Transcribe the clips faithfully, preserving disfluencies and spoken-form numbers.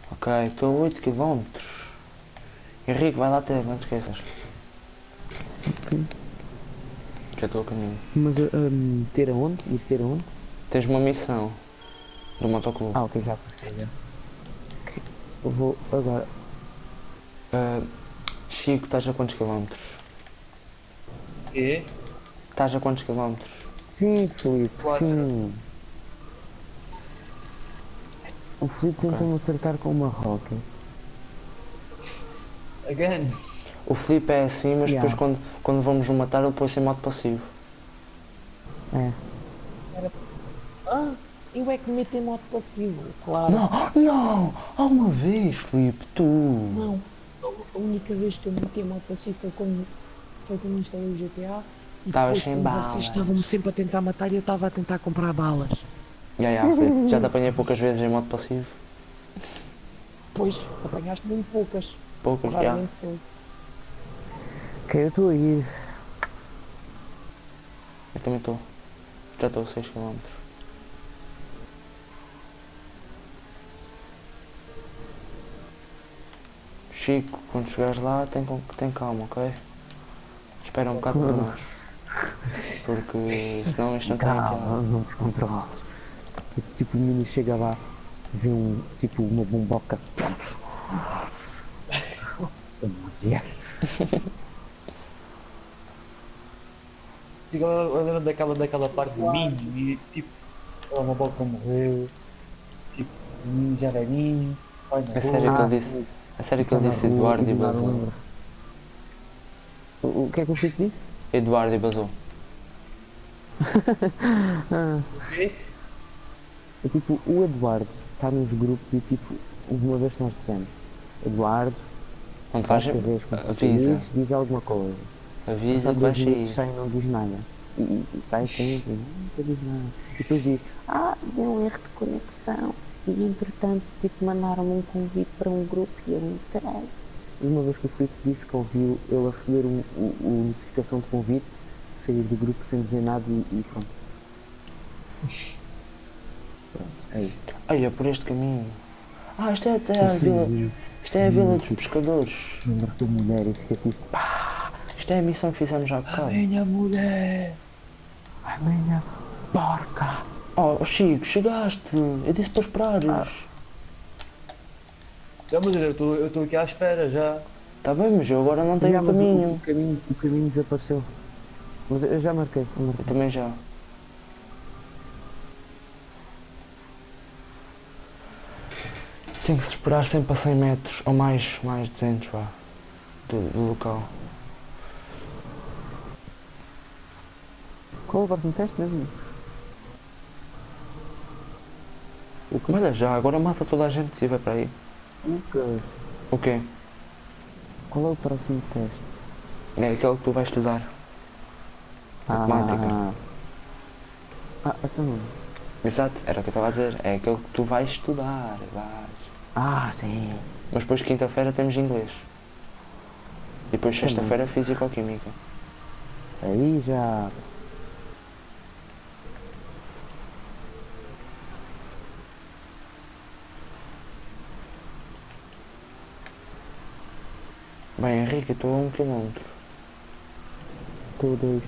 Ok, estou a oito quilómetros. Henrique, vai lá ter, não te esqueças. Ok. Já estou a caminho. Mas um, ter aonde? Ir ter aonde? Tens uma missão do motoclube. Ah, ok, já apareceu já. Ok, eu vou agora. Uh, Chico, estás a quantos quilómetros? Quê? Estás a quantos quilómetros? Sim, Filipe, Quatro. sim. O Filipe Ok. tentou-me acertar com uma rocket. Again? O Filipe é assim, mas Yeah. depois quando, quando vamos o matar ele põe-se em modo passivo. É. Ah, eu é que me meto em modo passivo, claro. Não, não! Há uma vez, Filipe, tu! Não, a única vez que eu me meti em modo passivo foi quando, foi quando instalei o G T A e Estavas depois sem quando balas. vocês estavam-me sempre a tentar matar e eu estava a tentar comprar balas. Ya, ya, Filipe, já te apanhei poucas vezes em modo passivo. Pois, apanhaste muito poucas. Poucas, já. Raramente tu. Ok, eu estou aí. Eu também estou. Já estou a seis quilómetros. Chico, quando chegares lá, tem, com- tem calma, ok? Espera um bocado por nós. Porque senão isto não tem Calma, piada. não te controles. E, tipo, o menino chega lá, vê um, tipo, uma bomboca. Yeah. Digo, eu eu lembro daquela, daquela parte do Minho e tipo, ela uma boca morreu, tipo, o Minho já velhinho, vai na É sério que rua. ele disse. sim. É sério que Está ele na disse rua Eduardo e e do nada basou. lembra. O, o que é que o Filipe disse? Eduardo e basou. Ah, O quê? é tipo, o Eduardo está nos grupos e tipo, uma vez que nós dissemos, Eduardo, Quando vais, esta vez quando tu avisa. saís, diz alguma coisa. Avisa Passado que dois vais minutos sair. sai e não diz nada. E, e, e sai sempre, nunca diz nada. E depois diz, ah, deu um erro de conexão. E entretanto, tipo, mandaram-me um convite para um grupo e eu entrei. E uma vez que o Filipe disse que ouviu ele a receber uma um, um notificação de convite, sair do grupo sem dizer nada e, e pronto. Pronto, é isso. Olha, por este caminho. Ah, isto é até a Eu vila. sei, Isto é a vila dos tipo, pescadores. lembro da mulher e fica tipo, Isto é a missão que fizemos há A bocado. minha mulher! ai minha porca! Oh, Chico, chegaste! Eu disse para esperares. Ah. Já, mas eu estou eu estou aqui à espera já. Tá bem, mas eu agora não tenho Já, o mas o- caminho. O, caminho. O caminho desapareceu. Mas eu já marquei, eu Eu marquei. também já. Tem que se esperar sempre a cem metros, ou mais, mais duzentos, vá, do, do local. Qual é o próximo teste mesmo? O que? Olha já, agora mata toda a gente se estiver para aí. Lucas, O quê? qual é o próximo teste? É aquele que tu vais estudar. Matemática. Ah, ah, então não. Exato, era o que eu estava a dizer. É aquele que tu vais estudar, vais. Ah, sim. Mas depois quinta-feira temos inglês. E depois Também. sexta-feira físico-química. Aí já. Bem, Henrique, eu estou a um quilómetro. Estou dois.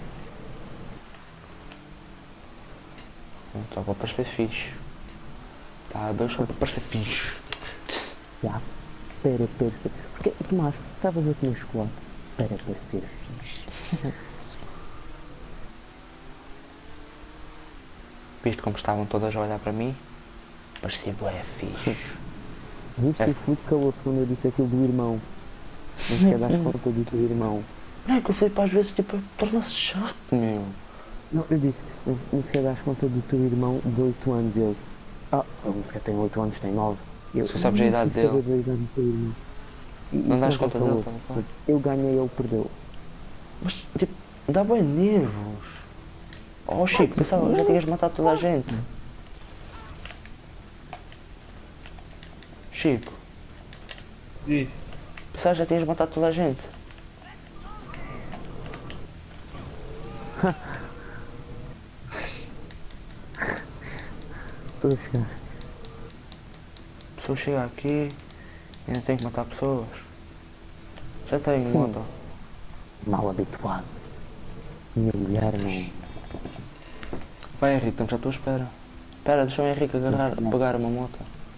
Só para parecer fixe. Está a dois só para parecer fixe. Já. Para parecer. Porque, Tomás, estavas a comer chocolate. Para parecer fixe. Viste como estavam todas a olhar para mim? Parecia bué fixe. Viste É. o Filipe calou-se quando eu disse aquilo do irmão. Não sequer das conta do teu irmão. Não é que o Filipe às vezes tipo, torna-se chato, meu. Não, eu disse, nem nem sequer das conta do teu irmão de oito anos. Ele, ah, ele nem sequer tem oito anos, tem nove. Eu, Só sabes a "Não idade preciso saber dele." da idade do teu irmão." E- Não e das pronto, conta ele dele, calou-se. tá bom. Eu ganhei, ele perdeu. Mas tipo, dá bem nervos. Oh Chico, pensava que já tinhas matado toda a gente. Chico, Diz. pensava que já tinhas matado toda a gente. Estou a chegar. A pessoa chega aqui, Ainda tenho que matar pessoas. Já tenho moto. Mal habituado. Minha mulher não. Vai Henrique, estamos à tua espera. Espera, deixa o Henrique agarrar, Não. pegar uma moto.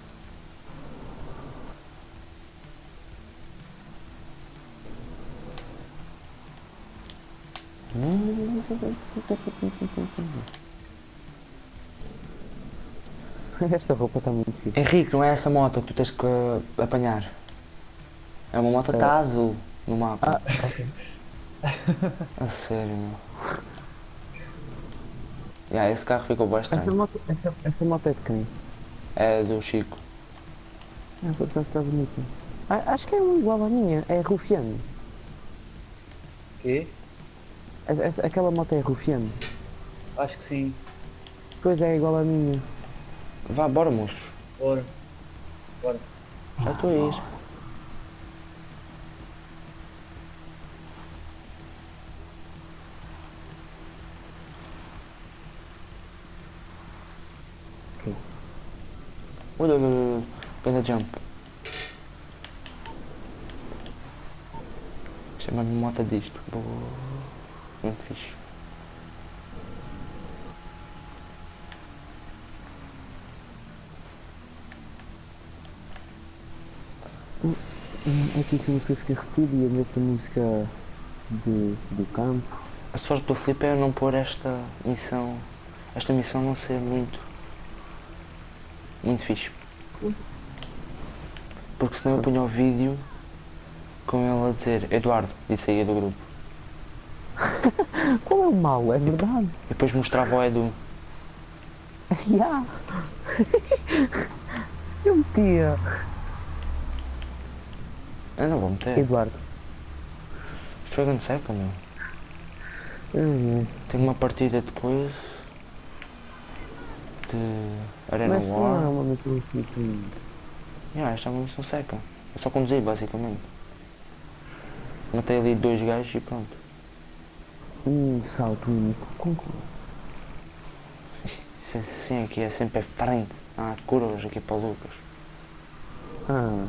Esta roupa está muito fixe. Henrique, não é essa moto que tu tens que apanhar. É uma moto que está azul no mapa. Ah, ok. A sério, meu. Yeah, esse carro ficou bastante. Essa moto, essa, essa moto é de quem? É do Chico. Ah, por acaso está bonita. Ah, acho que é um igual à minha, é rufiano. Quê? Essa, essa- aquela moto é rufiano. Acho que sim. Pois é, igual à minha. Vá, bora moços. Bora. Bora. Já estou a ir. Ok. Olha, olha, olha. Ganda jump. Chama-me moto disto. Boa. Muito fixe. Hum, Aqui que a música fica repetida e a letra da música de, do campo. A sorte do Filipe é eu não pôr esta missão. Esta missão não ser muito. Muito fixe. Porque senão eu punha o vídeo com ele a dizer Eduardo e saía do grupo. Qual é o mal? É verdade. E depois mostrava o Edu. Ya! Eu metia. Eu não vou meter. Eduardo. Isto foi grande seca, meu. Hum, Tenho uma partida depois de Arena Mas não é War. uma missão assim tão... Yeah, esta é uma missão seca. É só conduzir basicamente. Matei ali dois gajos e pronto. Um salto único. Concluo. Isso assim aqui é sempre à frente. Há curvas aqui para o Lucas. Ah.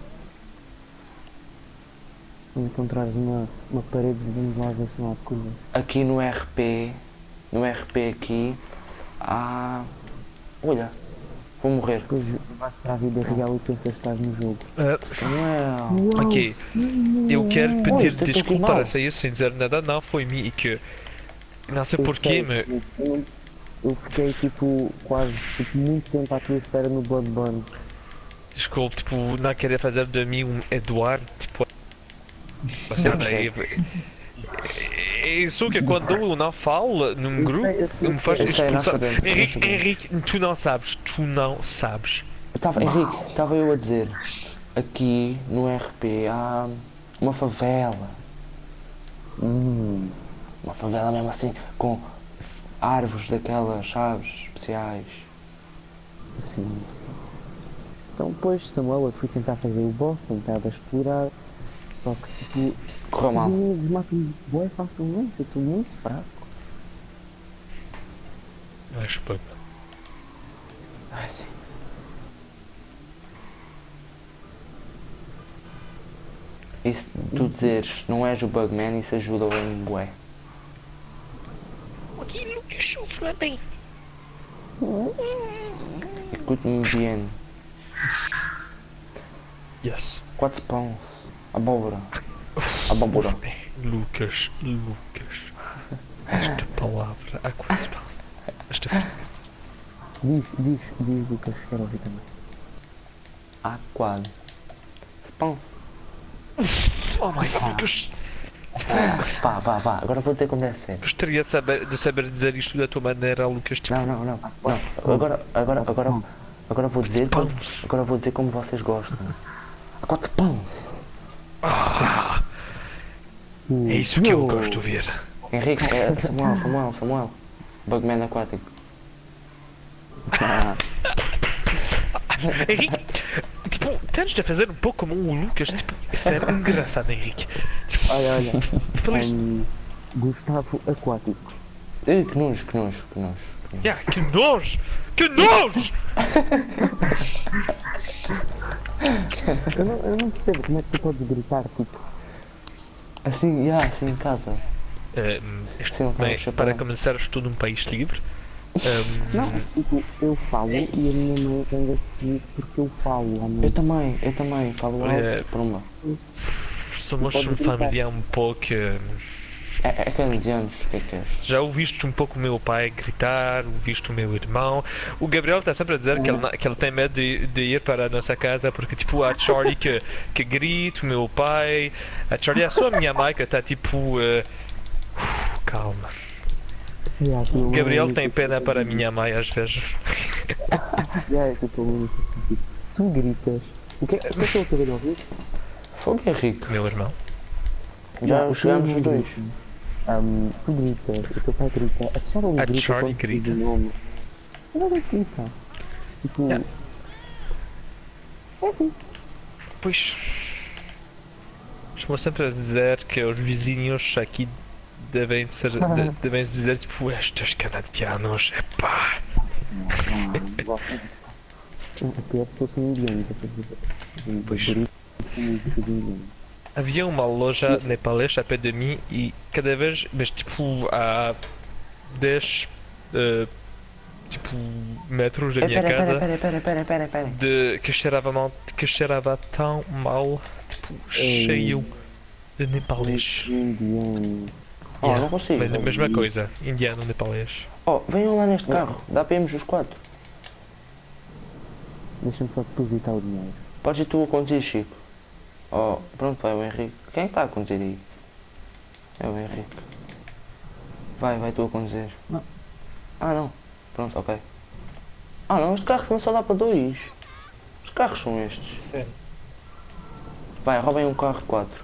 Quando encontrares uma, uma parede, vamos lá ver se não há curvas. Aqui no R P, no R P aqui, há... Olha, vou morrer. Depois vais para a vida real e pensas que estás no jogo. Samuel. Uau, Ok. sim, Eu quero uau. pedir Oi, tu- tu desculpa mal. a sair sem dizer nada, não foi mim e que. Não sei Eu porquê, sei, mas. eu- Eu fiquei tipo quase tipo, muito tempo à tua espera no Bloodborne. Desculpe, tipo, não queria fazer de mim um Eduardo, tipo. Eu sei. É isso que quando eu não falo num Eu grupo, sei, eu sei, me faz eu sei, nós expulsar. sabemos, nós Henrique, sabemos. Henrique, tu não sabes, tu não sabes. Eu tava, Henrique, estava eu a dizer, aqui no R P há uma favela. Hum, Uma favela mesmo assim, com árvores daquelas, chaves especiais. sim, sim. Então depois, Samuel, eu fui tentar fazer o boss, tentar explorar, só que tipo, Correu os mal. inimigos matam-me bué facilmente, eu estou muito fraco. Acho que. Ah, sim. E se tu dizeres não és o Bugman, isso ajuda o em bué. Ok, Lucas, chupa bem. Escute-me bien. Yes. Quatro pães. Abóbora. Abóbora. Lucas, Lucas. Esta palavra, há quase não. Esta frase. Diz, diz, diz Lucas, quero ouvir também. Há quase. Spons. Oh my god, Lucas. Vá, vá, vá. Agora vou ter como deve ser. Gostaria de saber, de saber dizer isto da tua maneira, Lucas. Tipo, Não, não, não. não. Agora, agora, agora, agora vou dizer como, agora vou dizer como vocês gostam. Há quatro pães. ah, é isso que eu gosto de ver. Henrique, é Samuel, Samuel, Samuel. Bugman aquático. Henrique, tipo, tens de fazer um pouco como o Lucas, tipo, isso era engraçado, Henrique. Olha, olha. Feliz. Um, Gustavo Aquático. Ih, que nojo, que nojo, que nojo. que nojo. Yeah, que nojo! Que nojo! Eu não, eu não percebo como é que tu podes gritar, tipo, Assim, já, assim em casa. Ahm, este- Sim, não bem, quero para chapéu. começar, estou num país livre. Ahm, não, tipo, eu falo e a minha mãe zanga-se comigo porque eu falo à Eu noite. também, eu também, falo Olha, alto, por uma. somos Pode uma gritar. família um pouco. ahm, É, é aqueles anos, o que é que és? Já ouviste um pouco o meu pai gritar, ouviste o meu irmão. O Gabriel está sempre a dizer que ele, não- que ele tem medo de, de ir para a nossa casa porque, tipo, a Charlie que, que grita, o meu pai. A Charlie é só a minha mãe que está tipo. eh, calma. Yeah, O tu Gabriel é tem único pena que para a faz isso. minha mãe às vezes. Yeah, é tipo, o único que faz isso. Tu gritas. O que, é- o que é que eu acabei de ouvir? Fogo é rico. Meu irmão. Já Yeah, o teu chegámos irmão os dois. grita. Um, tu gritas, o teu pai grita. A Charlie A grita Charlie quando se diz grita. o nome. Ela não grita. Tipo, Yeah. é assim. Pois. Estou sempre a dizer que os vizinhos aqui devem ser. de- devem dizer tipo, estes canadianos, epá. O pior se fossem indianos a fazer, fazer Pois. grito com músicas indianas. Havia uma loja nepalesa a pé de mim e cada vez, mas tipo há dez eh, tipo, metros da Eh, minha Pera, pera, casa pera, pera, pera, pera, pera. de, que, cheirava mal, que cheirava tão mal, tipo, Ei. cheio de nepalês. Indiano. Oh, Yeah, não consigo. mas a mesma Isso. coisa, indiano nepalês. Oh, venham lá neste carro, dá para irmos os quatro. Deixa-me só depositar o dinheiro. Podes ir tu a conduzir, Chico. Oh, pronto, vai o Henrique. Quem é que está a conduzir aí? É o Henrique. Vai, vai tu a conduzir. Não. Ah, não. Pronto, ok. Ah, não, este carro também só dá para dois. Os carros são estes. Sério. Vai, roubem um carro de quatro.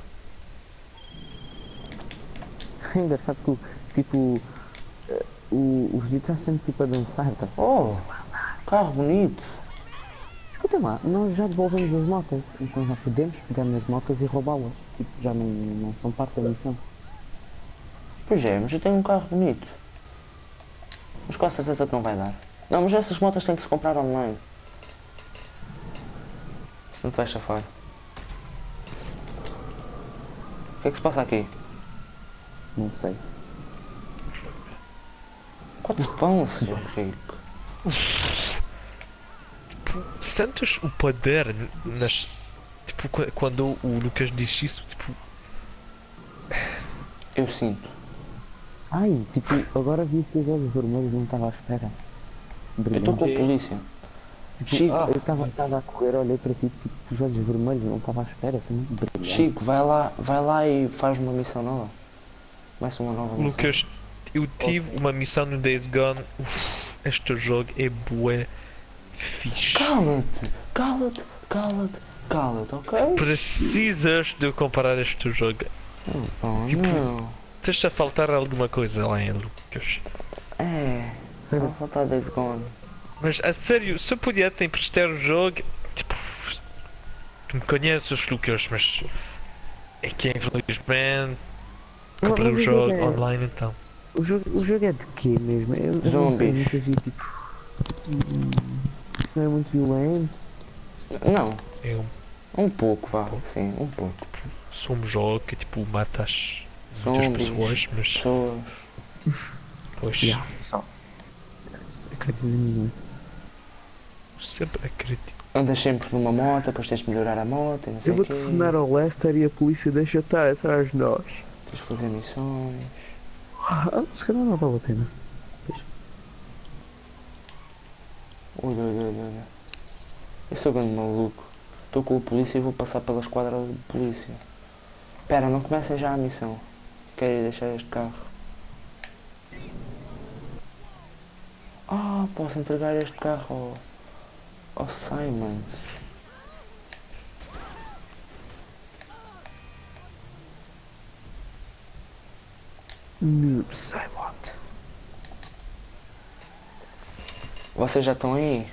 É engraçado que, o- tipo, eh, o, o Vegeta está sempre tipo a dançar, tá? Oh, carro bonito. Escuta lá, nós já devolvemos as motas, então já podemos pegar nas motas e roubá-las. Tipo, já não, não são parte da missão. Pois é, mas eu tenho um carro bonito. Mas com certeza que não vai dar. Não, mas essas motas têm que se comprar online. Se não te vais chafar. O que é que se passa aqui? Não sei. Quantos pão, senhor Rico? Sentes o poder nas. Tipo, qu- quando o Lucas diz isso, tipo, Eu sinto. Ai, tipo, agora vi os teus olhos vermelhos, não estava à espera. Eu estou com a Brilhante. polícia. Tipo, Chico, Ah. eu estava a correr, olhei para ti, tipo, os olhos vermelhos, não estava à espera, são muito brilhantes. Chico, vai lá, vai lá e faz uma missão nova. Começa uma nova missão. Lucas, eu tive uma missão no Days Gone. Uf, este jogo é bué fixe. Cala-te, cala-te, cala-te, cala-te, ok? Precisas de comparar este jogo. Oh, Tipo, não. Deixa faltar alguma coisa lá em Lucas. É, vai faltar Days Gone. Mas a sério, se eu puder te emprestar o jogo, tipo, tu me conheces, Lucas, mas é que infelizmente Mas- comprei mas o o jogo jogo é- online então. O jogo, o jogo é de quê mesmo? Eu, eu não sei, Zombies. nunca vi, tipo... hum, Isso não é muito violento? Não, É um, um pouco, vá, sim, um pouco. só um jogo que tipo matas muitas Zombies, pessoas, mas pessoas. pois Yeah, só. Acreditas em mim, não é? sempre acredito. Andas sempre numa moto, depois tens de melhorar a moto e não sei o quê. ao Lester e a polícia deixa estar atrás de nós. Tens de fazer missões. Ah, se calhar não vale a pena. Olha, olha, olha, olha. Eu sou grande maluco. Estou com o polícia e vou passar pela esquadra de polícia. Espera, não comecem já a missão. Quero ir deixar este carro. Ah, posso entregar este carro ao, ao Simons. Noob Cybot. Vocês já estão aí?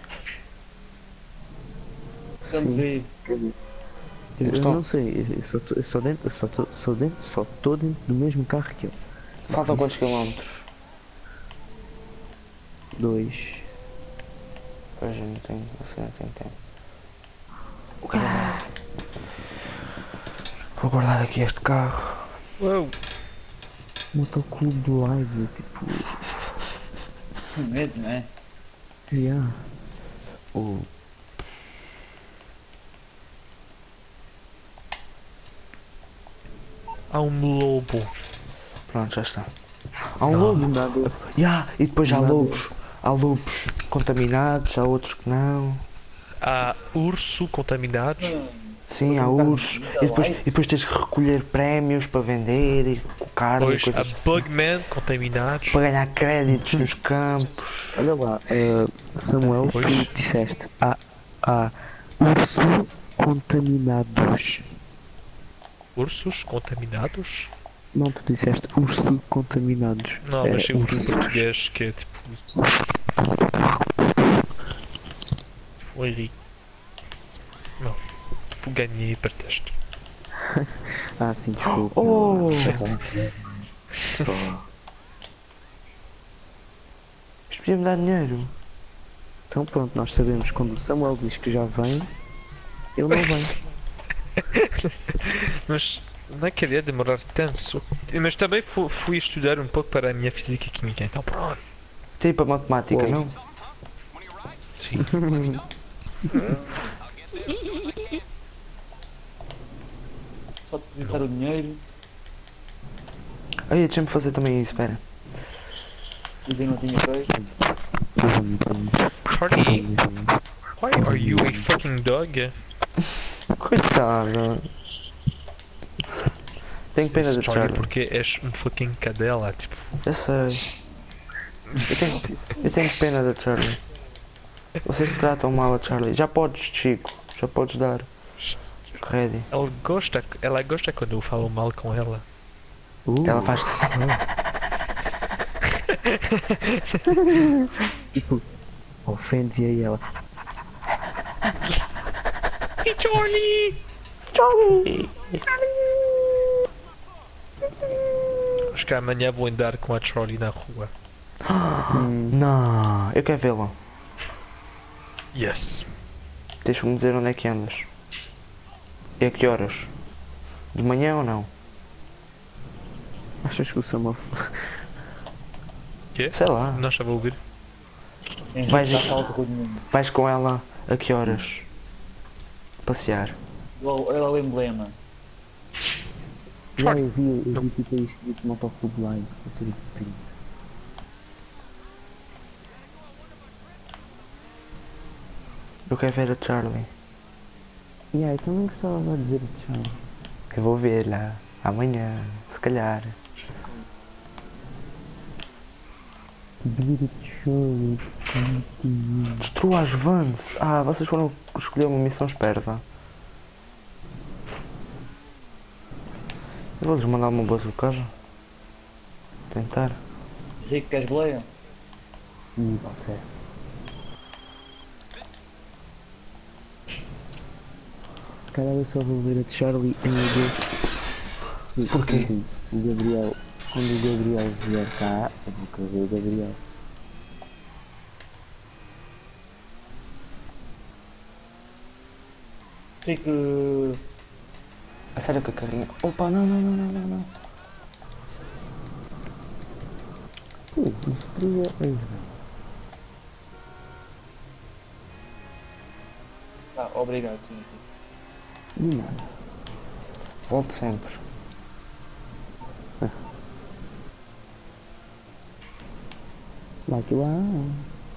Estamos aí. Eu Estou. não sei, eu só, tô- eu só dentro, eu só tô, só dentro, só tô dentro do mesmo carro que eu. Faltam quantos quilómetros? Dois. Pois eu não tenho, você não tem tempo. Ah, guardar aqui este carro. Uou. Motoclube do live, tipo. Com medo, não é? Yeah. O... Há um lobo. Pronto, já está. Há um Não. lobo. Nada. Ya, e depois há Nada. lobos. Há lobos contaminados, há outros que não. Há urso contaminados. Sim, há ursos. E depois, e depois tens que recolher prémios para vender e carne e Depois há coisas assim. bugman contaminados. Para ganhar créditos nos campos. Olha lá, eh, Samuel, Pois. tu disseste há, há urso contaminados. Ursos contaminados? Não, tu disseste urso contaminados. Não, É, mas sim urso ursos. português que é tipo. Foi ali. Não. Tipo, ganhei pretexto. Ah, sim, desculpa. Oh! Oh. Isto podia-me dar dinheiro. Então pronto, nós sabemos quando o Samuel diz que já vem, ele não vem. Mas não queria demorar tanto. Mas também fu- fui estudar um pouco para a minha física e química, então pronto. Tipo a matemática, Uou. não? Sim. Só depositar o dinheiro Aí, deixa-me fazer também isso, espera. e dizer não tinha feito. Charlie, why are you a fucking dog? Coitado. Tenho pena de Charlie, Charlie. porque és um fucking cadela, tipo. Eu sei. Eu tenho, eu tenho pena da Charlie. Vocês tratam mal a Charlie. Já podes, Chico. Já podes dar. Ready. Ela gosta, ela gosta quando eu falo mal com ela. Uh, Ela faz. tipo, ofende aí ela. E Charlie! Charlie! Acho que amanhã vou andar com a Charlie na rua. Hum, Não, eu quero vê-la. Yes. Deixa-me dizer onde é que andas. E a que horas? De manhã ou não? achas que o Samuel. Quê? Sei lá. Não estava a ouvir. Tem Vais- gente que dá falta com o dinheiro. Vais com ela a que horas? Passear. Olha lá o emblema. Já eu vi, eu vi tipo aí escrito Motoclube Live. Eu tenho que print. Eu quero ver a Charlie. Yeah, eu também gostava de dizer tchau. Eu vou ver-la amanhã, se calhar. Vir tchau. contigo. Destrua as vans. Ah, vocês foram escolher uma missão esperta. Eu vou-lhes mandar uma bazucada. Tentar. Rico, queres boleia? Ih, pode ser. Se calhar eu só vou ver a de Charlie em Deus. Porquê? O Gabriel, quando o Gabriel vier cá, eu vou querer ver o Gabriel. Rico. A sério que a carrinha. Opa, não, não, não, não, não, não. Pô, destruía a Isla. Ah, obrigado, sim. De nada. Volte sempre. Like you are.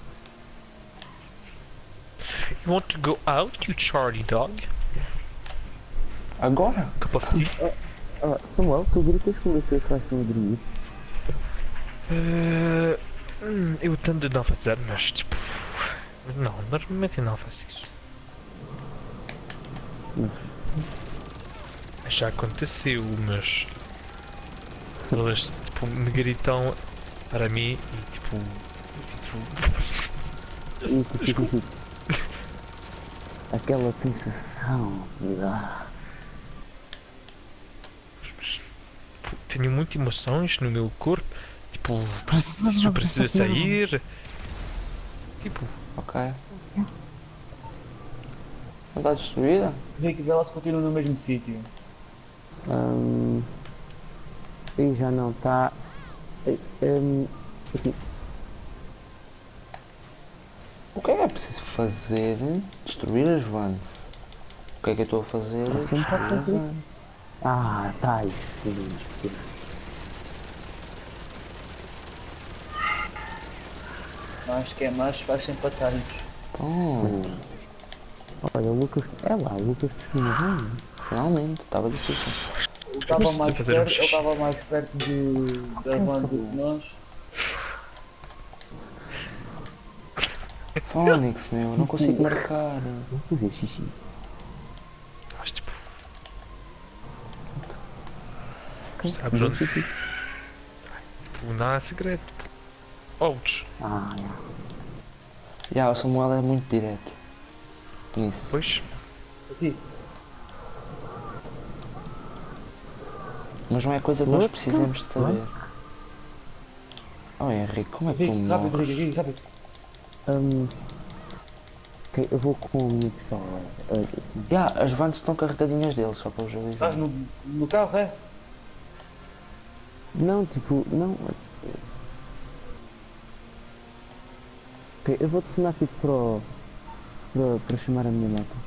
You want to go out, you Charlie dog? Agora? Cup of tea? Ah, Samuel, tu gritas como é que vais estão a dormir? Eh, hum, eu tento não fazer, mas tipo. Não, normalmente eu não faço isso. Mas, Mas já aconteceu, mas. Elas tipo me gritam para mim e tipo. tipo isso, tipo, aquela sensação de dar. tipo, tenho muitas emoções no meu corpo. Tipo, preciso, preciso sair. Tipo, Ok. Não está destruída? Rico, vê lá se continua no mesmo sítio. Hum, e já não está. Hum, assim, O que é que é preciso fazer? Destruir as vans. O que é que eu estou a fazer? Você não pode Destruir a fazer. van. ah, tais filhos especiais. Acho que é mais faz empatarmos. Pronto. Olha, o Lucas. É lá, o Lucas destruiu bem. Finalmente, estava difícil. Ele estava preciso mais fazer um perto, xixi. ele estava mais perto de, da van do que nós. Fónix, meu, não consigo marcar. Vou fazer xixi. Mas tipo, Ok, Sabes fazer onde? xixi. tipo, não há segredo. Ouch. Ah, é. Já, o Samuel é muito direto. Nisso. Pois. Aqui. Mas não é coisa que nós Outro? precisamos de saber. Oh Henrique, como é que tu Aqui, rápido, morres? aqui, aqui, rápido. Hum, ok, eu vou com a minha pistola. Uh, Já, as vans estão carregadinhas deles, só para vos avisar. Estás no, no carro, é? não, tipo, não. Ok, eu vou telefonar tipo para, o- para, para chamar a minha moto.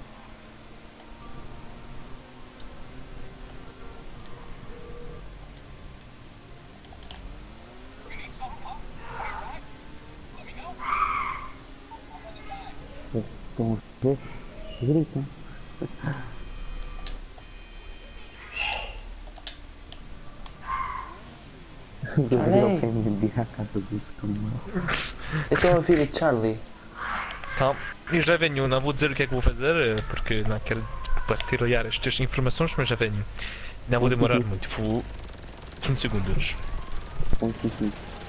Eles estão a ver? Eles gritam. O Gabriel Olha aí. quer me ir à casa do Samuel. Eu estou a ouvir o Charlie. Então, eu já venho, não vou dizer o que é que vou fazer, eh, porque não quero tipo, partilhar estas informações, mas já venho. Não vou demorar muito, vou quinze segundos. Com xixi.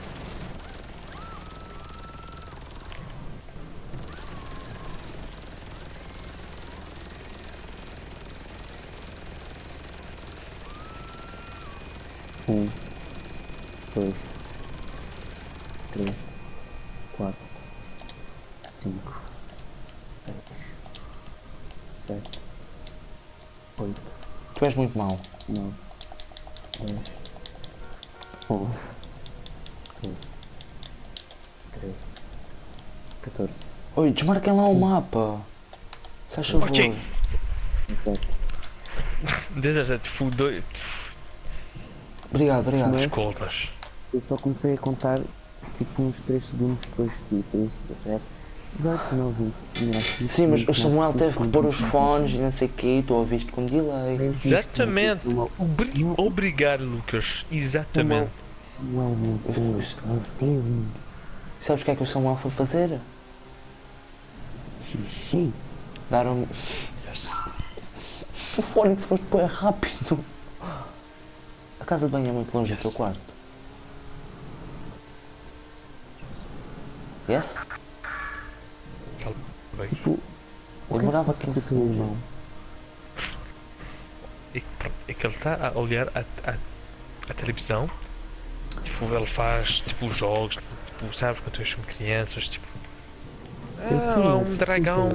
Um, dois, três, quatro, cinco, seis, sete, oito, Tu és muito mau. nove, dez, onze, doze, treze, catorze, Oi, desmarquem lá o mapa. Se faz favor. Ok. dezessete. dezessete, tipo, dois. Obrigado, obrigado. Mas- Desculpas. Eu só comecei a contar tipo uns três segundos depois de por isso, dezassete, dezoito, dezenove, vinte. Sim, mas o Samuel teve que pôr os fones e não sei o quê, estou a ouvir isto com delay. Exatamente. Samuel, Obri- Obrigado, Lucas. Exatamente. Samuel, meu Deus, meu Deus, Sabes o que é que o Samuel foi fazer? xixi. Dar um... Yes. O Fónix foste pôr rápido. A casa de banho é muito longe do teu quarto. Yes? Bem, Tipo, o que é que Demorava se passa com o quinze teu segundos. irmão? é, que, pronto, é que ele está a olhar a, a, a televisão. Tipo, ele faz tipo jogos, tipo, sabes, quando eu chamo crianças, tipo. Eu Ah, sei, há eu um sei, dragão.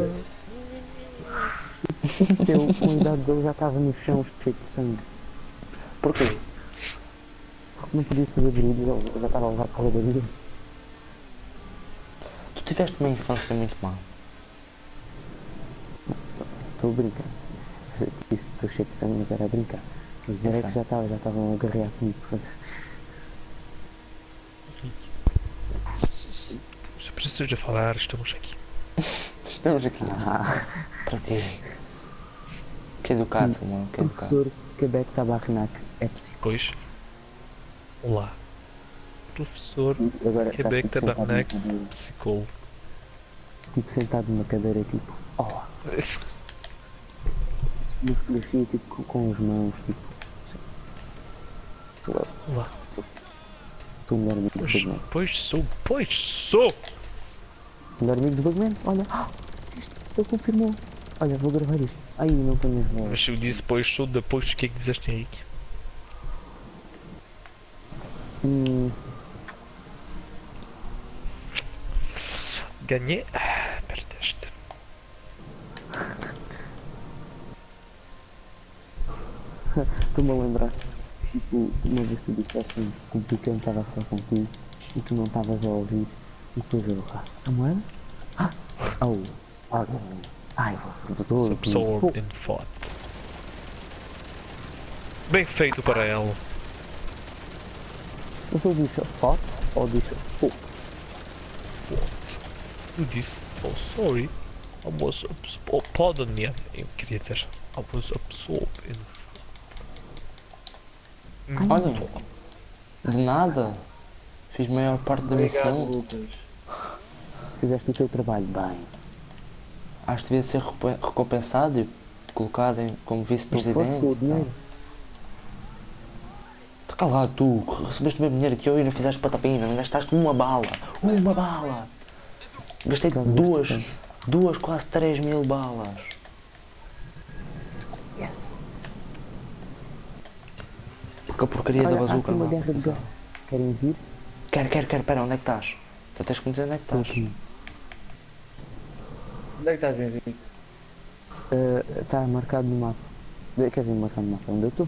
Se eu, com a idade dele, já estava no chão cheio de sangue. Porquê? Porque não podia fazer brilho, ele já estava a levar para a vida. Tu tiveste uma infância muito má. Estou a brincar. Eu disse que estou cheio de sangue, mas era a brincar. Mas era que já estava, já estavam a agarrar comigo. Se precisas de falar, estamos aqui. Estamos aqui. Ah, Para ti. Que educado, Samuel, que educado. professor Quebec Tabarnak é psicólogo. Pois. Olá. Professor Agora Quebec estás, tipo, sentado Tabarnak, numa cadeira, psicólogo. tipo sentado numa cadeira, tipo, olá. Uma fotografia, tipo, com, com as mãos, tipo. Sou eu, Olá. sou, sou o melhor amigo do Pois, Bugman. pois sou, pois sou. Melhor amigo do Bugman, olha, ah, isto, ele confirmou. Olha, vou gravar isto. Ai, não tenho as vozes. Mas se eu disse pois sou, depois o que é que dizeste aí? Hum, Ganhei. Ah, perdeste. Estou-me a lembrar. Tipo, uma vez tu disseste que o pequeno estava a falar contigo e tu não estavas a ouvir. E depois eu, ah, Samuel? Ah, oh, pardon me. Ai, você absorve. Absorb in thought. Bem feito para ela. Mas eu disse thought ou disse oh? Eu disse, oh sorry. I was abs oh, pardon me. Eu queria dizer, I was absorbed in Ai, Olha, nossa. de nada. Fiz a maior parte da Obrigado, missão. Lucas. Fizeste o teu trabalho bem. Acho que devia ser recompe- recompensado e colocado em, como Mas foste com o vice-presidente. dinheiro. Tá calado tu, recebeste o mesmo dinheiro que eu e não fizeste patapina, não gastaste uma bala. Uma bala! Gastei Por causa duas, deste duas, quase três mil balas. Yes. Porque a porcaria Olha, da há aqui bazuca uma não guerra de dá. guerra. Querem vir? Quero, quero, quero, pera, onde é que estás? Tu tens que me dizer onde é que Estou estás. aqui. Onde é que estás, Henrique? Está marcado no mapa. De- Quer dizer, marcado no mapa. Onde eu estou?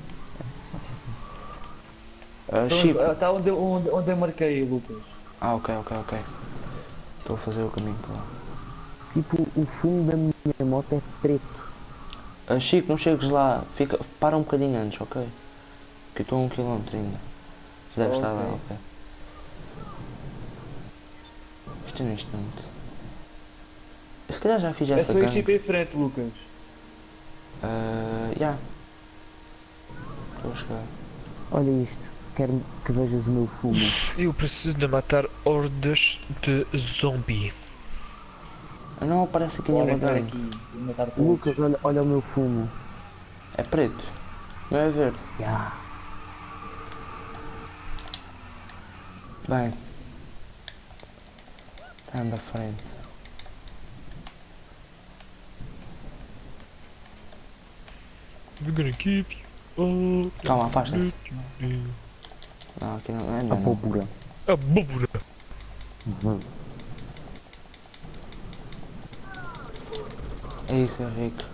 Ah, Chico. Está onde, eu- onde, onde eu marquei, Lucas. Ah, ok, ok, ok. Estou a fazer o caminho para lá. Tipo, o fundo da minha moto é preto. Ah, Chico, não chegues lá, fica, para um bocadinho antes, ok? Que eu estou a um quilómetro ainda. Já deve estar lá, Ok. ok. Isto é no instante. Eu se calhar já fiz É essa só ir gangue. tipo em frente, Lucas. Ah, já. Estou a chegar. Olha isto. Quero que vejas o meu fumo. Eu preciso de matar hordas de zombi. Ah, não aparece aqui Bora nenhuma entrar gangue. aqui e matar todos. Lucas, olha, olha o meu fumo. É preto. Não é verde. Ya. Bem. Anda à frente. We're gonna keep you up. Calma, afasta-se. Não, aqui não é A não. não. pólvora. A búbula. Uhum. É isso, Henrique.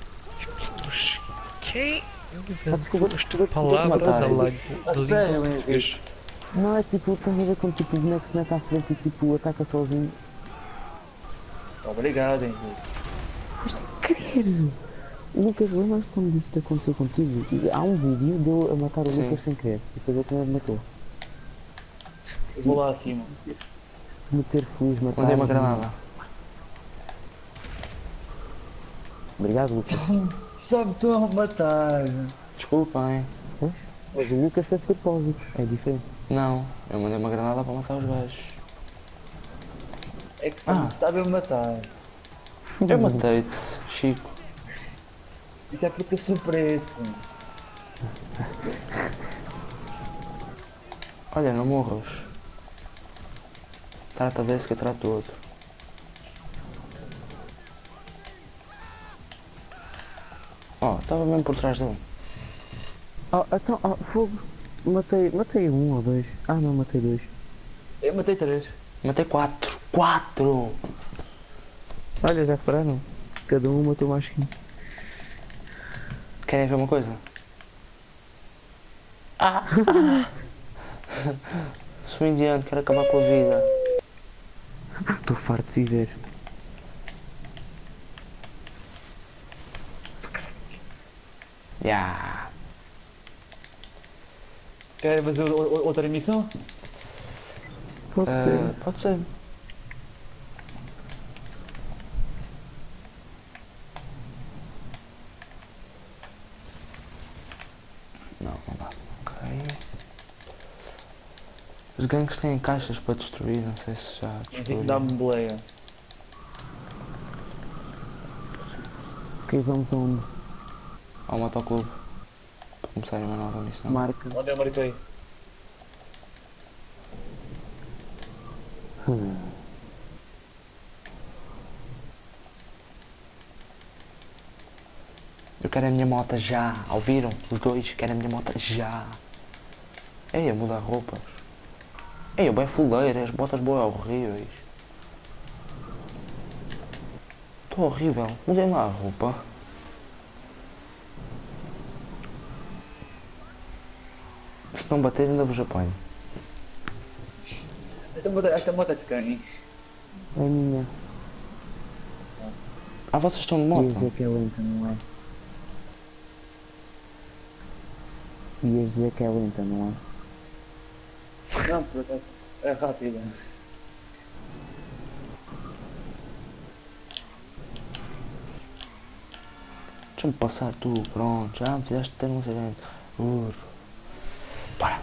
Quem? Ah, desculpa, desculpa, Palavra desculpa, da matar. língua. A sério, Henrique? Não é tipo, estás a ver quando tipo, o boneco se mete à frente e tipo ataca sozinho. Obrigado, Henrique. Foste querer. Lucas, lembras quando disse que aconteceu contigo? Há um vídeo de eu a matar o Sim. Lucas sem querer. E depois ele também me matou. Eu vou lá acima. Se te meter feliz matar. Mandei uma granada. Obrigado, Lucas. Só me estão a matar. Desculpa, hein? Mas o Lucas fez propósito. É diferente. Não, eu mandei uma granada para matar os gajos. É que só Ah. me estava a matar. Eu matei-te, Chico. Isso é porque eu sou preto. Olha, não morras. Trata desse que eu trato do outro. Oh, estava mesmo por trás dele. Ah, então, ah, fogo. Matei, matei um ou dois. Ah, não, matei dois. Eu matei três. Matei quatro. Quatro! Olha, já repararam? Cada um matou mais que um. Querem ver uma coisa? Ah! Sou indiano, quero acabar com a vida. Estou farto de viver. Ya. Quer fazer o- o- outra missão? Pode Ah, ser. pode ser. Não, não dá. Ok. Os gangues têm caixas para destruir, não sei se já Henrique descobriram. dá-me boleia. Ok, vamos aonde? Ao motoclube. Para começar uma nova missão. Marca. Onde eu marquei? Hum. Eu quero a minha moto já. Ouviram? Os dois querem a minha moto já. Ei, a mudar roupas. Ei, eu bem fuleiro, as botas boas horríveis. Estou horrível. Mudei lá a roupa. Se não bater ainda vos apanho. Esta moto, esta moto é de quem? É minha. Ah, vocês estão de Ia moto? dizer que é lenta, não é? Ia dizer que é lenta, não é? Não, por acaso. É rápida. Deixa-me passar tu, pronto, já me fizeste ter um acidente. Burro. Para.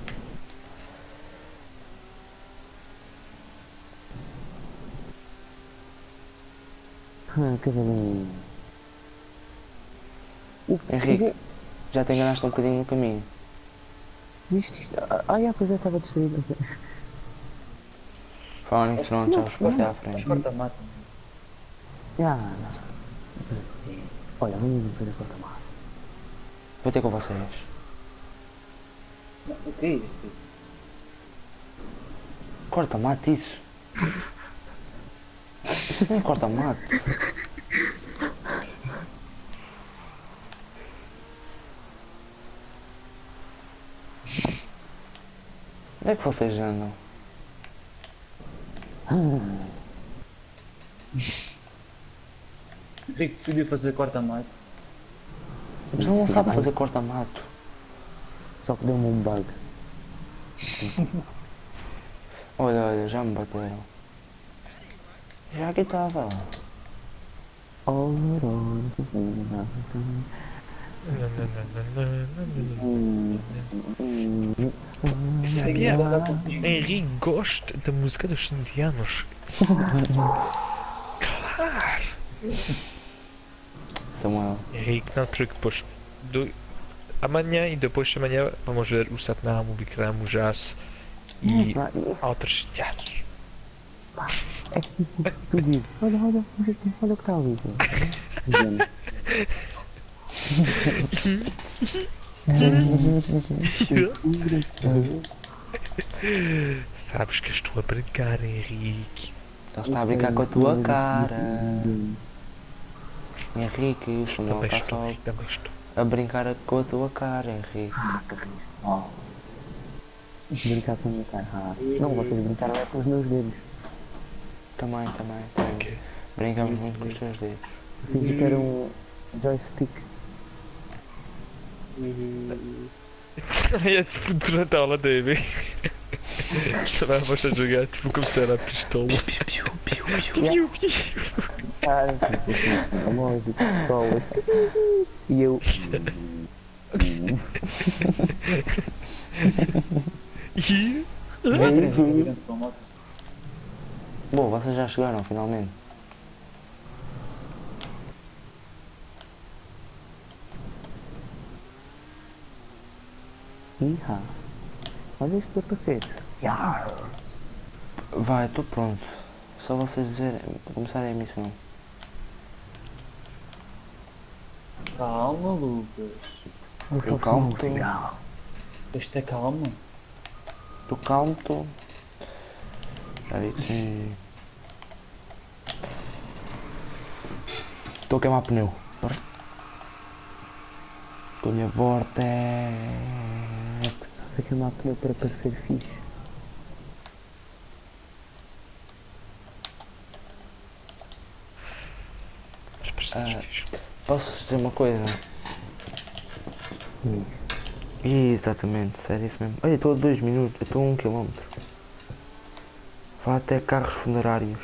Ah, cavalinho. O que Henrique, já te enganaste um bocadinho no caminho. Viste isto? Ah, ai, a coisa estava distraída. Falam nisso, pronto, já vos passei à frente. Corta-mata. Ah, olha, vamos fazer corta-mato. Vou ter com vocês. O que é isto? Corta-mato isso. Isso não é corta-mato. Onde é que vocês andam? Rico decidiu fazer corta-mato. Mas ele não sabe fazer corta-mato. Só que deu-me um bug. Olha, olha, já me bateram. Já aqui estava. Oh, oh, Isso aí é... Henrique gosta da música dos indianos. Claro! Samuel. Henrique, não creio que depois... Do... Amanhã e depois de amanhã vamos ver o Satnam, o Bikram, o Jazz e outros teatros. É que tipo, tu dizes, olha, olha, olha o que está ali. Sabes que estou a brincar, Henrique. Ele está a brincar com a tua cara. Henrique, o Samuel Também está estou, só Henrique, também estou. a brincar com a tua cara, Henrique. Ah, que risco. Oh. Brincar com a minha cara. Ah, não, vocês brincaram é com os meus dedos. Também, também. também. Ok. Brincamos muito com os teus dedos. Fingi que era um joystick. É tipo durante a aula dele. Estávamos a jogar tipo como se era a pistola. Piu, piu. Cara, tipo assim, a música, pistolas. E eu. E... Bom, vocês já chegaram finalmente. Iha. Olha este capacete. Yar. Vai, estou pronto. Só vocês dizerem, começarem a missão. Calma, Lucas. Eu Eu calmo, tô. Este é calma. Estou calmo, estou. Já vi que sim. Estou a queimar pneu. Estou-lhe a vortex. Sei que é uma pneu para parecer fixe. Ah, posso dizer uma coisa? Hum. Exatamente, sério isso mesmo. Olha, estou a dois minutos, estou a um quilómetro. Vá até carros funerários.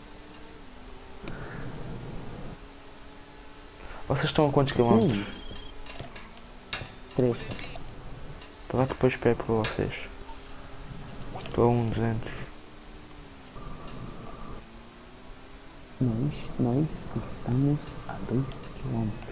Vocês estão a quantos quilómetros? Três. Então vai que depois espero por vocês. Estou a um duzentos. Nós, nós estamos a dois quilómetros.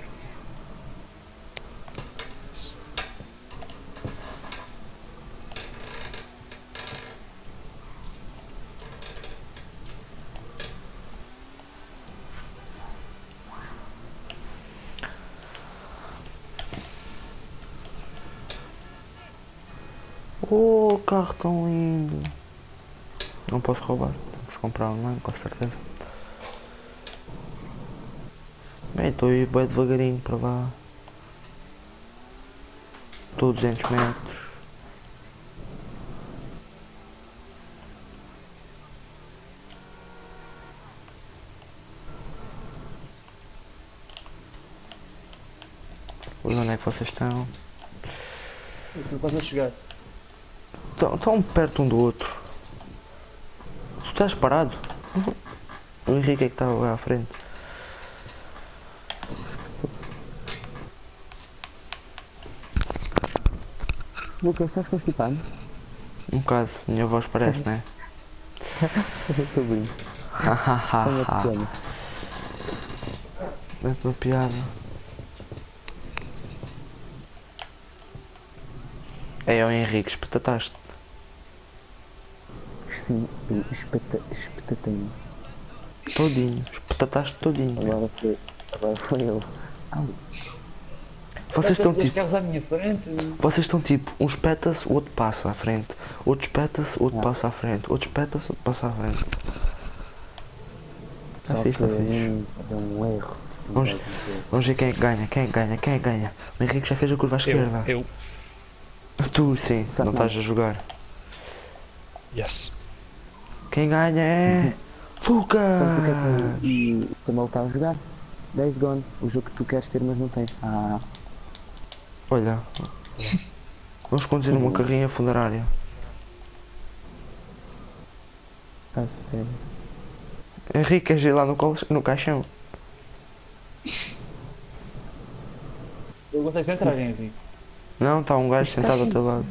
Oh, carro tão lindo. Não posso roubar, temos que comprar online com certeza. Bem, estou a ir bem devagarinho para lá. Estou a duzentos metros. Onde é que vocês estão? Estou quase a chegar. Estão, estão perto um do outro. Tu estás parado? O Henrique é que está lá à frente. Lucas, estás constipado? Um bocado, a minha voz parece, não é? Estou bem. Olha que pena. É tua piada. É o Henrique, espetataste. Sim, espeta, espetatinho. Todinho, espetataste todinho. Agora foi, agora foi eu. Au. Vocês estão Dois tipo, carros à minha frente. vocês estão tipo, um espeta-se, o outro passa à frente. Outro espeta-se, o outro Ah. passa à frente. Outro espeta-se, o outro passa à frente. Só Assim que está fixe. um, deu um erro. Tipo, Vamos- não vai dizer. Vamos ver quem é que ganha, quem é que ganha, quem é que ganha. O Henrique já fez a curva à esquerda. Eu, eu, Tu sim, Sabe não não. estás a jogar. yes. Quem ganha é. Sabe o que é Lucas! que e também ele está a jogar? Days Gone, o jogo que tu queres ter mas não tens. Ah, Olha, vamos conduzir uma carrinha funerária. a sério. Henrique, queres ir lá no, col- no caixão? Eu gostei de entrar, Henrique. Não, está um gajo Está sentado ao sim. teu lado.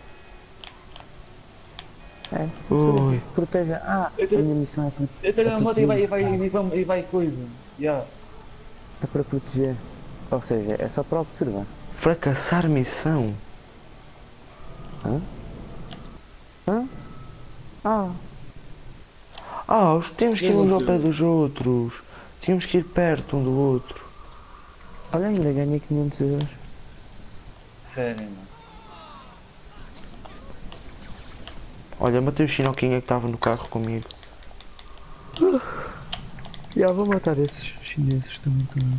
É. Ui, Proteja. Ah, Eu a tenho- minha missão é, pro- Eu tenho a moto e vai, e vai, proteger. e vai, e vai coisa. Yeah. é para proteger. Ou seja, é só para observar. fracassar missão. Hã? Hã? Ah, Ah, os- temos que ir uns ao pé dos outros. Tínhamos que ir perto um do outro. olha, ainda ganhei quinhentos euros. Sério, mano. Olha, matei o chinoquinha que estava no carro comigo. Já vou matar esses chineses também. também.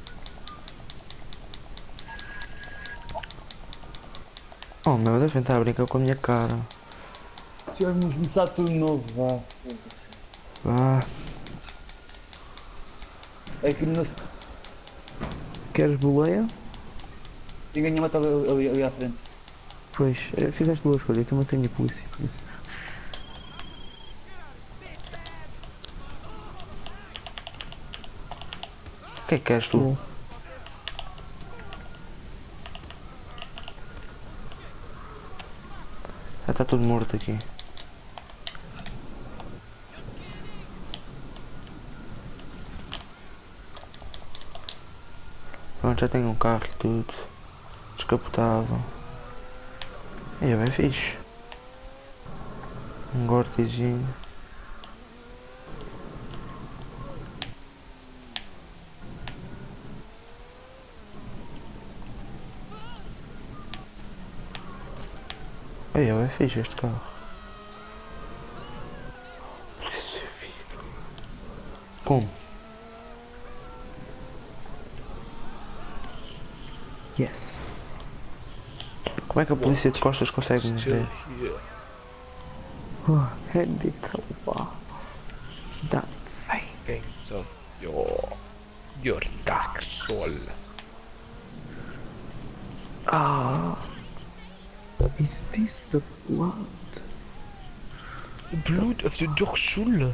Oh meu, devem estar a brincar com a minha cara. Se vamos começar tudo novo, vá. Ah, É que não se. Queres boleia? Ninguém me mata ali, ali, ali à frente. Pois, eh, fizeste boa escolha, eu também tenho a polícia, por isso. o que é que queres tu? Bom. Já está tudo morto aqui. Pronto, já tenho um carro e tudo. Descapotável. E é bem fixe. Um gortezinho. Aí, é bem fixe este carro. Polícia Civil. Como? Yes. Como é que a polícia de costas consegue nos ver? Still here. Oh, hand it over. That fake. Games of your your dark soul. Ah. Is this the blood? Blood of the dark soul.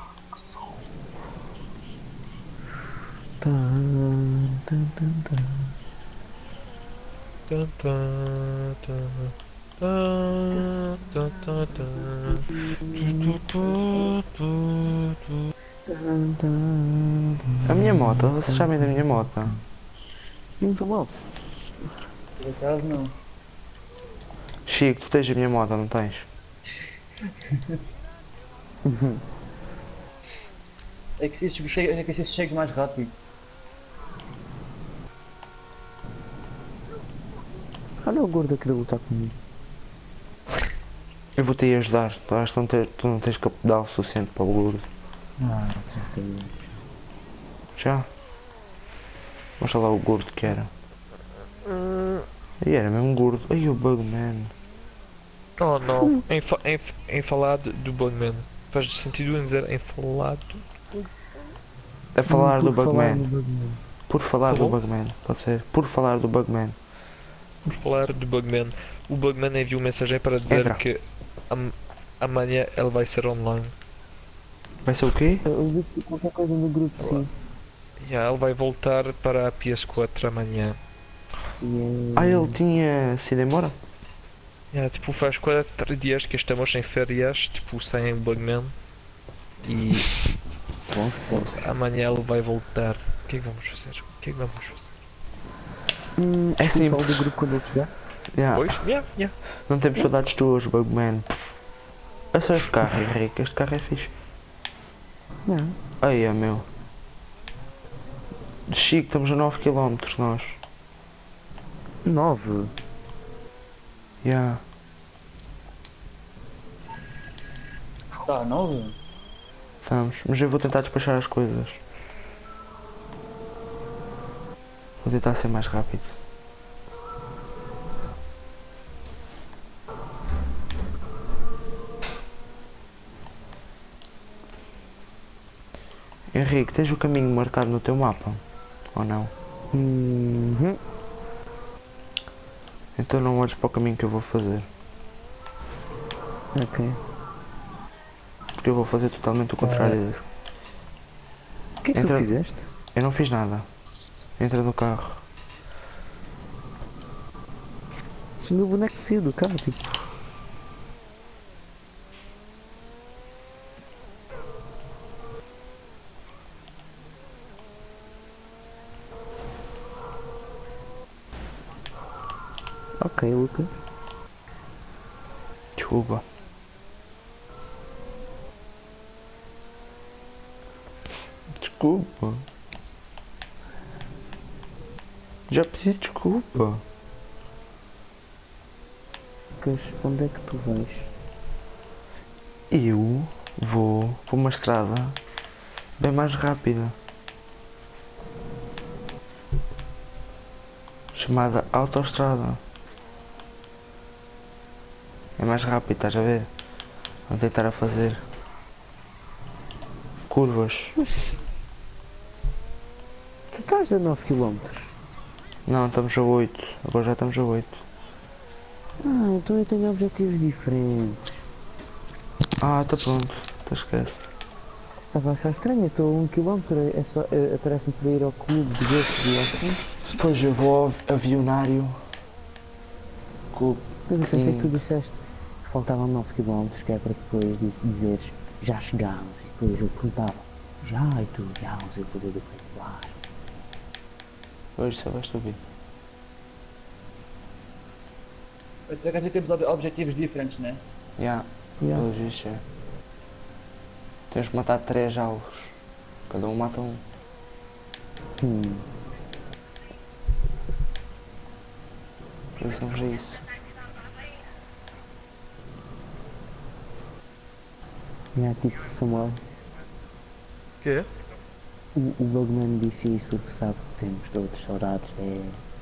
Dun, dun, dun, dun. Dun, dun, dun, dun, dun, dun, dun. Tu, tu, tu, tu. Dun, dun, A minha moto, vocês sabem da minha moto? Não estou mal. Por acaso não. Chico, tu tens a minha moto, não tens? É que se chega, é que se chega mais rápido. Olha o gordo aqui da lutar comigo. Eu vou-te ir ajudar, tu acho que não tens, tu não tens capital suficiente para o gordo. Ah, exatamente. Já? Mostra lá o gordo que era. E era mesmo gordo. Ai o Bugman. Oh não, em, fa em, em falar de- do Bugman. Faz sentido em dizer em falar do... A falar Não do por falar Bugman. no Bugman. Por falar Tá do bom? Bugman, pode ser? Por falar do Bugman. Por falar do Bugman, o Bugman enviou mensagem para dizer Entra. que am- amanhã ele vai ser online. Vai ser o quê? Eu disse qualquer coisa no grupo, sim. Yeah, ele vai voltar para a P S quatro amanhã. E, Ah, eh, ele tinha sido embora? Yeah, tipo, faz quatro dias que estamos em férias, tipo, sem o Bugman. E bons tempos. amanhã ele vai voltar. O que é que vamos fazer? O que é que vamos fazer? Hum, É exclui só o simples. do grupo quando ele chegar. Yeah. Pois? Yeah, yeah. Não temos saudades tuas, Bugman. É só este carro, Henrique. Este carro é fixe. Não. Aí é meu. De Chico, estamos a nove quilómetros nós. Nove. Yeah. Tá, nove? Estamos. Mas eu vou tentar despachar as coisas. Vou tentar ser mais rápido. Henrique, tens o caminho marcado no teu mapa? Ou não? Uhum. Então não olhes para o caminho que eu vou fazer. Ok. Porque eu vou fazer totalmente o contrário disso. O que é que Entra- tu fizeste? Eu não fiz nada. Entra no carro. O meu boneco saiu do carro, tipo. Ok, Lucas. Desculpa. Desculpa. Já pedi desculpa. Lucas, onde é que tu vais? Eu vou por uma estrada bem mais rápida. Chamada autoestrada. É mais rápido, estás a ver? Vou tentar a fazer curvas. Mas. Tu estás a nove quilómetros. Não, estamos a oito. Agora já estamos a oito. Ah, então eu tenho objetivos diferentes. Ah, está pronto. Então esquece. Estava a achar estranho, eu estou a um quilómetro, é só, é, aparece-me para ir ao clube de golfe de Lofton. Depois eu vou ao avionário. Com Mas eu pensei que tu Sim. disseste que faltavam nove quilómetros, que é para depois diz- dizeres já chegámos. E depois eu perguntava, já, e tu, já, não sei o poder do Flex lá. Hoje só vais subir. Até que a gente temos ob- objetivos diferentes, né? Já, Yeah. pelos vistos é. Temos que matar três alvos. Cada um mata um. Hum. Por isso vamos a isso. Yeah, tipo, Samuel, Quê? o, o Bugman disse isso porque sabe que temos todos saudades, é...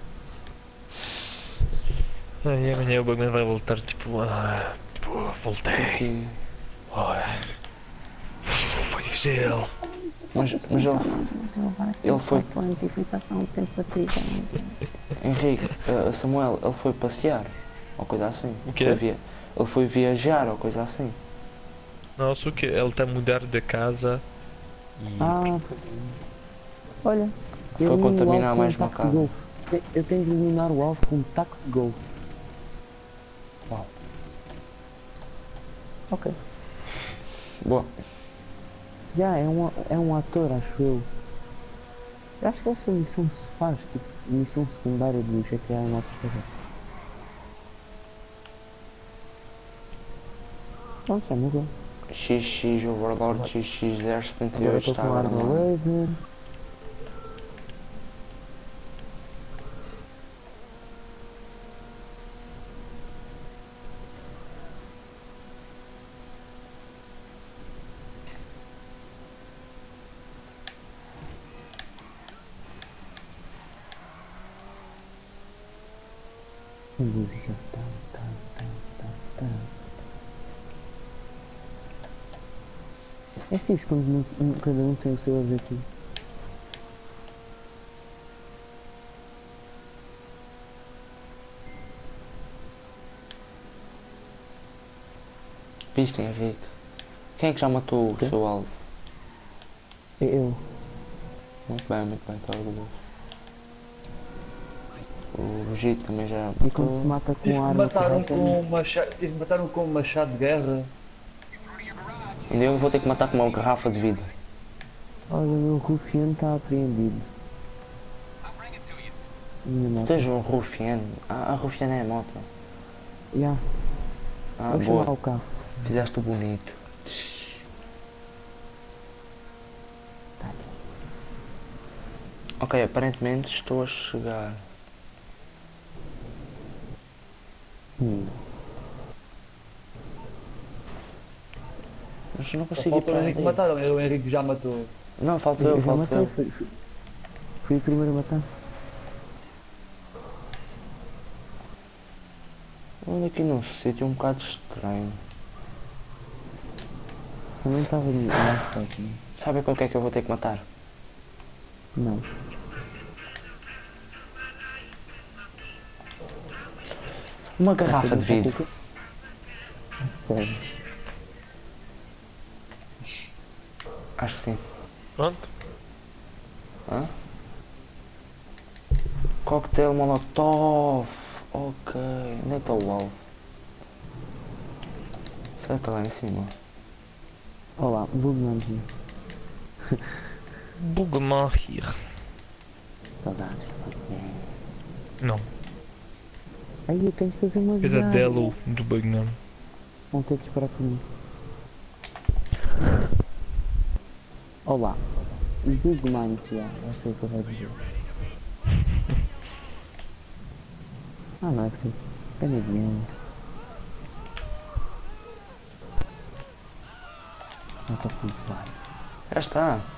Ah, e amanhã o Bugman vai voltar, tipo, ah, tipo, voltei. Aqui. Ah, foi difícil. Mas, mas ele, ele foi. anos e fui passar um tempo a prisão. Henrique, eh, Samuel, ele foi passear. Ou coisa assim. O quê? Foi via- Ele foi viajar ou coisa assim. Nossa, o que? Ele está a mudar de casa e. Ah, olha, Foi eu elimino o contaminar alvo com mais um uma taco de casa. golfe. Te- Eu tenho de eliminar o alvo com um taco de golfe. Uau. Ok. Boa. Já, é um, é um ator, acho eu. Eu acho que essa missão se faz, tipo, missão secundária do G T A em motos de terra. Pronto, já morreu. X X Overlord X X zero setenta e Agora oito estou com estava arma lá. laser. Música. Tan, tan, tan, tan, tan. É fixe quando um- um- cada um tem o seu objetivo. Viste, Henrique? Quem é que já matou o Quê? seu alvo? Eu. Muito bem, muito bem, estou orgulhoso. O Vegito também já E quando se matou. mata Tive com que arma matar um correta, com um machado. Tive que matar um com um machado de guerra. Ainda eu vou ter que matar com uma garrafa de vidro. olha, o meu rufiano está apreendido. Minha moto. Tens um rufiano. Ah, a rufiana é a moto. Já, Ah, vou chamar boa. o carro. Fizeste o bonito. Tá aqui. Ok, aparentemente estou a chegar. Hum. Mas não Só consigo ir falta o para Henrique ali. matar, o Henrique já matou. Não, falta Eu, eu, eu já falta matei, eu. fui, fui, fui o primeiro a matar. Ando aqui num sítio um bocado estranho. Também estava mais perto, não? Sabe qual que é que eu vou ter que matar? Não. Uma garrafa de Não, vidro. a sério. Acho que sim. Pronto. Hã? Cocktail Molotov. Ok. Onde é que está o alvo? Será que está lá em cima? Olá, Bugmanzinho. Bugmahir. Saudades. É. Não. Aí eu tenho que fazer uma viagem. Pesadelo do Bugman. Vão ter que esperar por mim. Olá. Bugman, já. Eu sei o que eu vou dizer. Ah, não é que canadinho. Não está tudo bem. Já está.